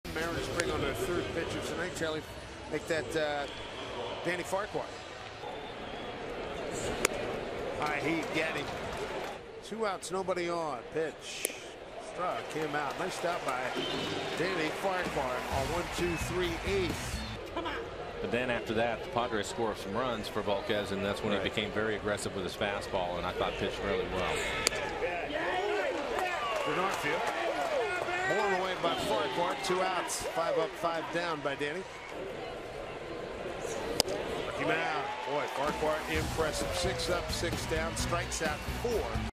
Mariners bring on their third pitcher tonight. Charlie, make that Danny Farquhar. High heat, get him. 2 outs, nobody on. Pitch. Struck him out. Nice out by Danny Farquhar on 1-2-3 eighth. But then after that, the Padres score some runs for Volquez, and that's when he became very aggressive with his fastball, and I thought pitched really well. Bernard field. Blown away by Farquhar. 2 outs. 5 up, 5 down by Danny. Lucky man. Boy, Farquhar impressive. 6 up, 6 down. Strikes out 4.